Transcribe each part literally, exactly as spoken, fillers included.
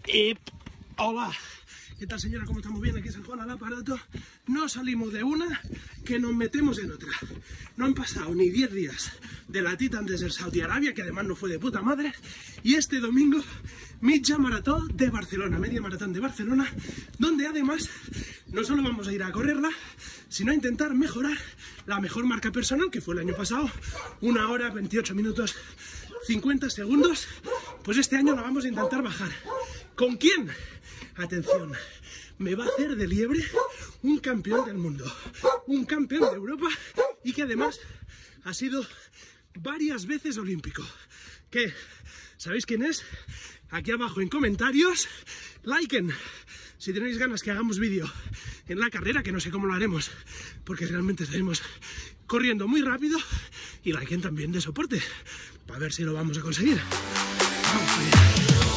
Y hola, ¿qué tal señora? ¿Cómo estamos? Bien, aquí San Juan al aparato. No salimos de una que nos metemos en otra. No han pasado ni diez días de la Titan desde Saudi Arabia, que además no fue de puta madre. Y este domingo, Mitja Maratón de Barcelona, media maratón de Barcelona, donde además no solo vamos a ir a correrla, sino a intentar mejorar la mejor marca personal, que fue el año pasado, una hora, veintiocho minutos, cincuenta segundos. Pues este año la vamos a intentar bajar. ¿Con quién? Atención, me va a hacer de liebre un campeón del mundo, un campeón de Europa y que además ha sido varias veces olímpico. ¿Qué? ¿Sabéis quién es? Aquí abajo en comentarios, liken si tenéis ganas que hagamos vídeo en la carrera, que no sé cómo lo haremos, porque realmente estaremos corriendo muy rápido, y liken también de soporte, para ver si lo vamos a conseguir. Vamos allá.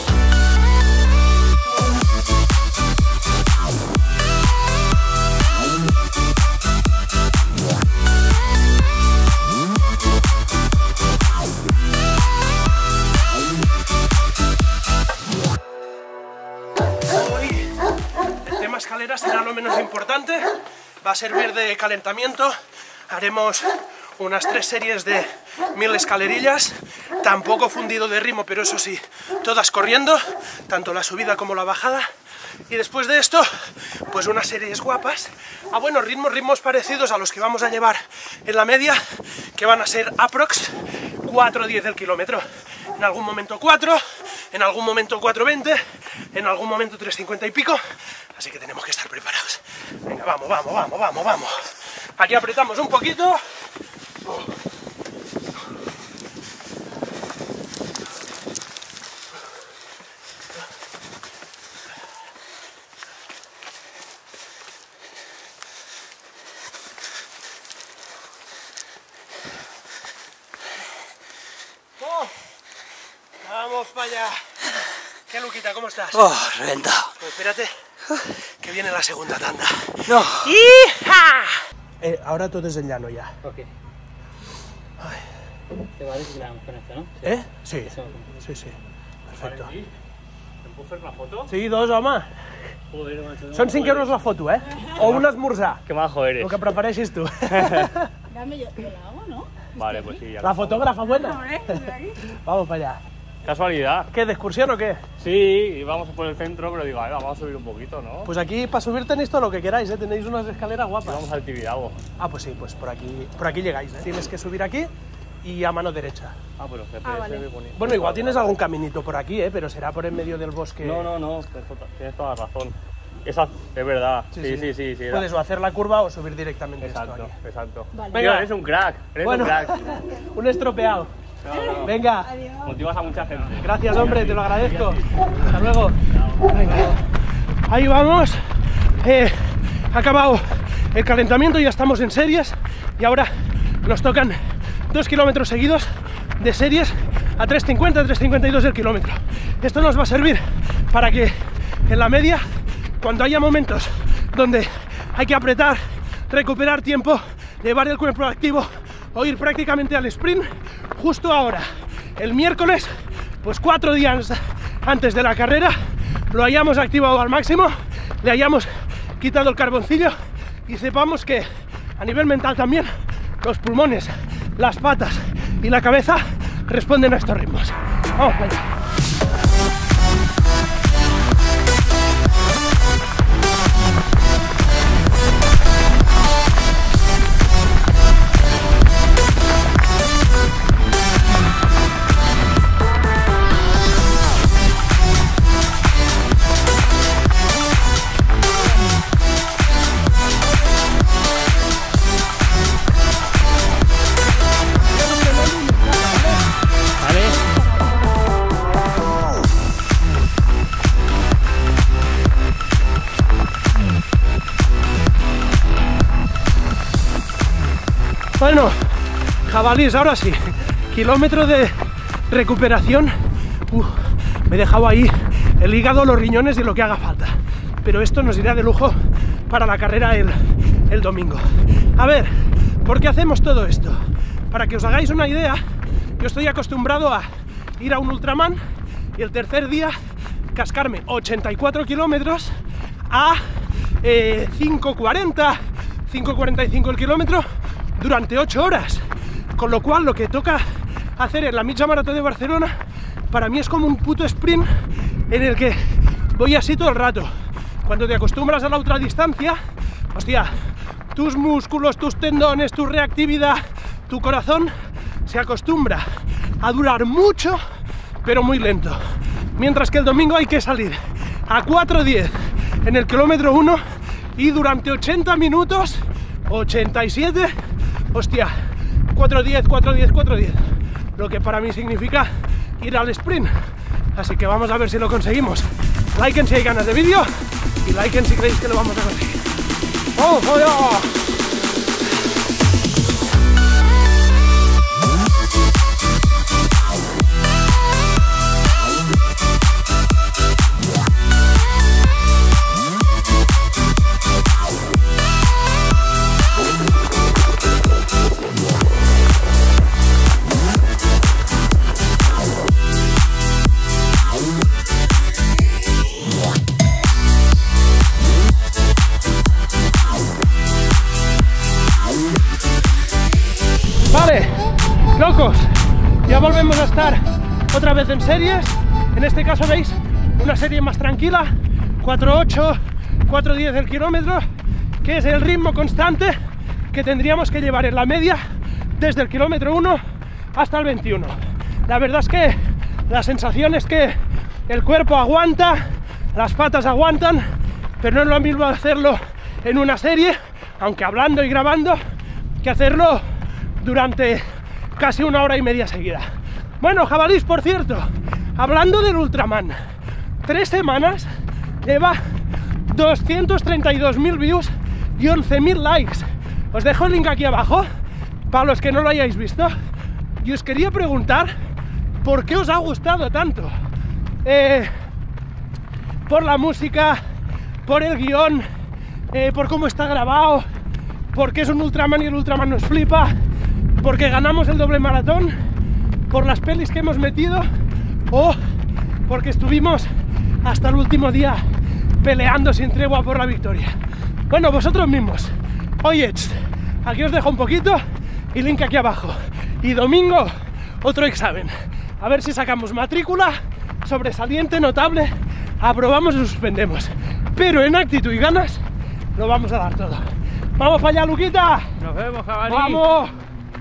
Escalera será lo menos importante, va a servir de calentamiento. Haremos unas tres series de mil escalerillas, tampoco fundido de ritmo, pero eso sí, todas corriendo, tanto la subida como la bajada. Y después de esto, pues unas series guapas, a buenos ritmos, ritmos parecidos a los que vamos a llevar en la media, que van a ser aprox cuatro diez el kilómetro. En algún momento cuatro, en algún momento cuatro veinte, en algún momento tres cincuenta y pico, así que tenemos que estar preparados. Venga, vamos, vamos, vamos, vamos, vamos. Aquí apretamos un poquito. Vamos para allá. ¿Qué, Luquita? ¿Cómo estás? Oh, reventado. Pues espérate, que viene la segunda tanda. No. ¡Hija! Eh, ahora todo es en llano ya. Ok. Ay. ¿Te parece que le damos con esto, no? ¿Eh? Sí. Sí, sí. Perfecto. Vale, ¿em puc fer una foto? Sí, dos, home. Joder, macho. Són cinc euros la foto, eh? O un esmorzar. Qué majo eres. Lo que prefereixis tu. Dame, yo, yo la hago, ¿no? Vale, pues sí. Ya La fotógrafa buena. Vamos para allá. Casualidad. ¿Qué, de excursión o qué? Sí, íbamos por el centro, pero digo, a ver, vamos a subir un poquito, ¿no? Pues aquí para subir tenéis todo lo que queráis, ¿eh? Tenéis unas escaleras guapas. Vamos al Tibidabo. Ah, pues sí, pues por aquí, por aquí llegáis, ¿eh? Tienes que subir aquí y a mano derecha. Ah, pero G P S Ah, vale. me pone- Bueno, igual tienes algún caminito por aquí, ¿eh? Pero será por en medio del bosque. No, no, no, tienes toda la razón. Esa es verdad. Sí, sí, sí. sí, sí era. Puedes o hacer la curva o subir directamente Exacto, esto aquí. exacto. Vale. Venga. Tío, eres un crack, eres Bueno, un crack. un estropeado. No, no. Venga, Adiós. Motivas a mucha gente. gracias, hombre, te lo agradezco. Hasta luego. Venga. Ahí vamos. Eh, ha acabado el calentamiento, ya estamos en series y ahora nos tocan dos kilómetros seguidos de series a tres cincuenta, tres cincuenta y dos el kilómetro. Esto nos va a servir para que en la media, cuando haya momentos donde hay que apretar, recuperar tiempo, llevar el cuerpo activo o ir prácticamente al sprint, justo ahora, el miércoles, pues cuatro días antes de la carrera, lo hayamos activado al máximo, le hayamos quitado el carboncillo y sepamos que a nivel mental también los pulmones, las patas y la cabeza responden a estos ritmos. Vamos para allá. Bueno, jabalís, ahora sí, kilómetro de recuperación. Uf, me he dejado ahí el hígado, los riñones y lo que haga falta. Pero esto nos irá de lujo para la carrera el, el domingo. A ver, ¿por qué hacemos todo esto? Para que os hagáis una idea, yo estoy acostumbrado a ir a un Ultraman y el tercer día cascarme ochenta y cuatro kilómetros a eh, cinco cuarenta, cinco cuarenta y cinco el kilómetro durante ocho horas. Con lo cual lo que toca hacer en la Mitja Marató de Barcelona para mí es como un puto sprint en el que voy así todo el rato. Cuando te acostumbras a la ultradistancia, hostia, tus músculos, tus tendones, tu reactividad, tu corazón se acostumbra a durar mucho, pero muy lento. Mientras que el domingo hay que salir a cuatro diez en el kilómetro uno y durante ochenta minutos, ochenta y siete, hostia, cuatro diez, cuatro diez, cuatro diez. Lo que para mí significa ir al sprint. Así que vamos a ver si lo conseguimos. Liken si hay ganas de vídeo y liken si creéis que lo vamos a conseguir. ¡Oh, joder! Vale, locos, ya volvemos a estar otra vez en series. En este caso veis una serie más tranquila, cuatro ocho, cuatro diez el kilómetro, que es el ritmo constante que tendríamos que llevar en la media desde el kilómetro uno hasta el veintiuno. La verdad es que la sensación es que el cuerpo aguanta, las patas aguantan, pero no es lo mismo hacerlo en una serie, aunque hablando y grabando, que hacerlo durante casi una hora y media seguida. Bueno, jabalís, por cierto, hablando del Ultraman, tres semanas lleva doscientos treinta y dos mil views y once mil likes. Os dejo el link aquí abajo para los que no lo hayáis visto. Y os quería preguntar por qué os ha gustado tanto. Eh, por la música, por el guión, eh, por cómo está grabado, porque es un Ultraman y el Ultraman nos flipa, porque ganamos el doble maratón, por las pelis que hemos metido o porque estuvimos hasta el último día peleando sin tregua por la victoria. Bueno, vosotros mismos. Oye, aquí os dejo un poquito y link aquí abajo. Y domingo, otro examen. A ver si sacamos matrícula, sobresaliente, notable, aprobamos y suspendemos. Pero en actitud y ganas lo vamos a dar todo. ¡Vamos para allá, Luquita! Nos vemos, jabalí. ¡Vamos!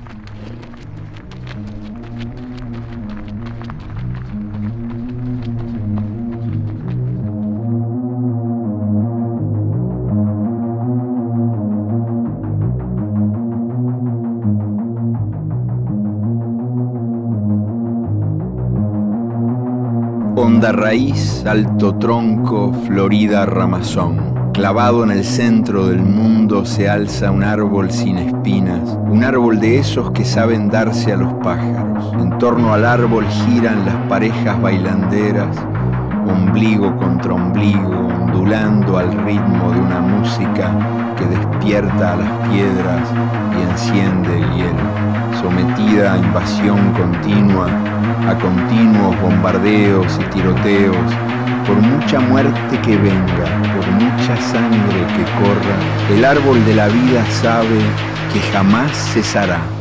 Honda raíz, alto tronco, florida ramazón. Clavado en el centro del mundo se alza un árbol sin espinas, un árbol de esos que saben darse a los pájaros. En torno al árbol giran las parejas bailanderas, ombligo contra ombligo, ondulando al ritmo de una música que despierta a las piedras y enciende el hielo. Sometida a invasión continua, a continuos bombardeos y tiroteos, por mucha muerte que venga, por mucha sangre que corra, el árbol de la vida sabe que jamás cesará.